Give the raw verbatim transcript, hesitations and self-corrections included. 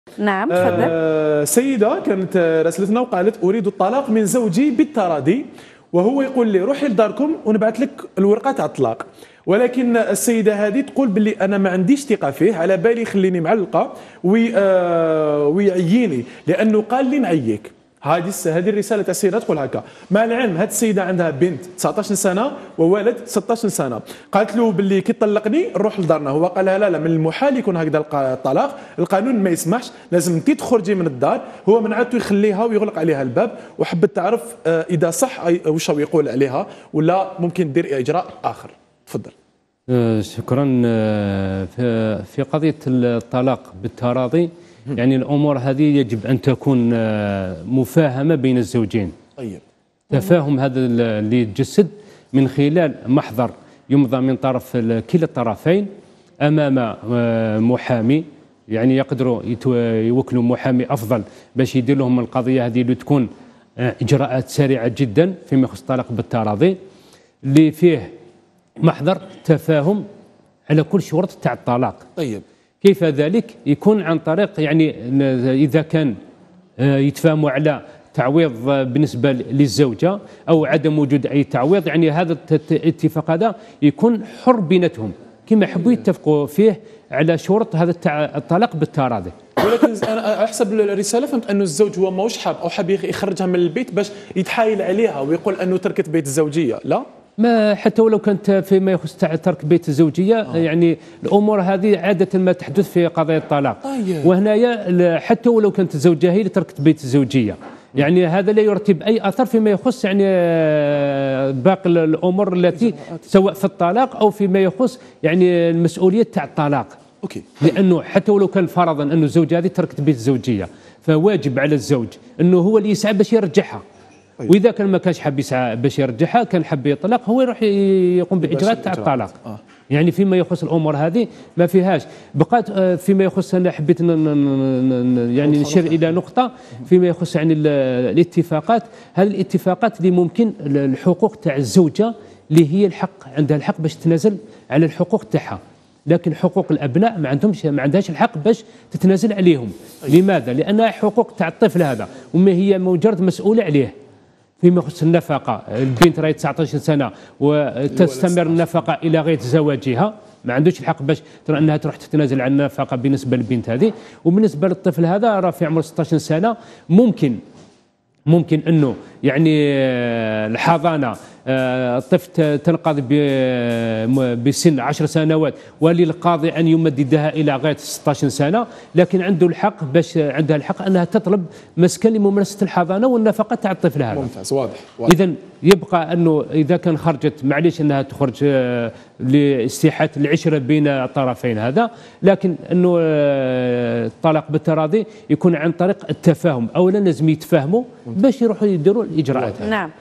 نعم تفضل. آه سيدة كانت راسلتنا وقالت أريد الطلاق من زوجي بالتراضي، وهو يقول لي روحي لداركم ونبعث لك الورقة تاع الطلاق، ولكن السيدة هذه تقول باللي أنا ما عنديش ثقة فيه، على بالي يخليني معلقة وي آه ويعييني لأنه قال لي نعييك. هذه هذه الرساله تاع السيده تقول هكا. مع العلم هذه السيده عندها بنت تسعطاش سنه وولد ستطاش سنه، قالت له باللي كي طلقني نروح لدارنا، هو قال لها لا لا من المحال يكون هكذا الطلاق، القانون ما يسمحش، لازم انت تخرجي من الدار. هو من عادته يخليها ويغلق عليها الباب، وحبت تعرف اذا صح واش هو يقول عليها ولا ممكن دير اجراء اخر. تفضل. شكرا. في قضيه الطلاق بالتراضي يعني الأمور هذه يجب أن تكون مفاهمة بين الزوجين. طيب. تفاهم هذا اللي يتجسد من خلال محضر يمضى من طرف كلا الطرفين أمام محامي، يعني يقدروا يوكلوا محامي أفضل باش يدير لهم القضية هذه اللي تكون إجراءات سريعة جدا فيما يخص الطلاق بالتراضي، اللي فيه محضر تفاهم على كل شروط تاع الطلاق. طيب. كيف ذلك؟ يكون عن طريق يعني إذا كان يتفاهموا على تعويض بالنسبة للزوجة أو عدم وجود أي تعويض، يعني هذا الاتفاق هذا يكون حر بيناتهم كما يحبوا يتفقوا فيه على شروط هذا الطلاق بالتراضي. ولكن انا حسب الرساله فهمت انه الزوج هو ماهوش حاب او حاب يخرجها من البيت باش يتحايل عليها ويقول انه تركت بيت الزوجيه، لا؟ ما حتى ولو كانت فيما يخص ترك بيت الزوجيه آه. يعني الامور هذه عاده ما تحدث في قضايا الطلاق. آه. وهنايا حتى ولو كانت الزوجه هي اللي تركت بيت الزوجيه، يعني هذا لا يرتب اي اثر فيما يخص يعني باقي الامور التي سواء في الطلاق او فيما يخص يعني المسؤوليه تاع الطلاق. اوكي. لانه حتى ولو كان فرضا انه الزوجه هذه تركت بيت الزوجيه، فواجب على الزوج انه هو اللي يسعى باش يرجعها. واذا كان ما كانش حاب يسعى باش يرجعها، كان حاب يطلق، هو يروح يقوم باجراءات تاع الطلاق. آه. يعني فيما يخص الامور هذه ما فيهاش. بقات فيما يخص انا حبيت يعني نشير الى نقطه فيما يخص يعني الاتفاقات. هذه الاتفاقات اللي ممكن الحقوق تاع الزوجه اللي هي الحق عندها الحق باش تتنازل على الحقوق تاعها، لكن حقوق الابناء ما عندهمش ما عندهاش الحق باش تتنازل عليهم. لماذا؟ لانها حقوق تاع الطفل هذا وما هي مجرد مسؤوله عليه. فيما يخص النفقه، البنت راهي تسعطاش سنه وتستمر النفقه الى غايه زواجها، ما عندوش الحق باش انها تروح تتنازل عن النفقه بالنسبه للبنت هذه. وبالنسبه للطفل هذا راه في عمر ستطاش سنه، ممكن ممكن انه يعني الحضانه الطفل تنقضي بسن عشر سنوات وللقاضي ان يمددها الى غايه ستطاش سنه، لكن عنده الحق باش عندها الحق انها تطلب مسكن لممارسه الحضانه والنفقه تاع الطفل هذا. ممتاز، واضح, واضح. اذا يبقى انه اذا كان خرجت معليش انها تخرج لاستيحاء العشره بين الطرفين هذا، لكن انه الطلاق بالتراضي يكون عن طريق التفاهم. اولا لازم يتفاهموا باش يروحوا يديروا الاجراءات. نعم.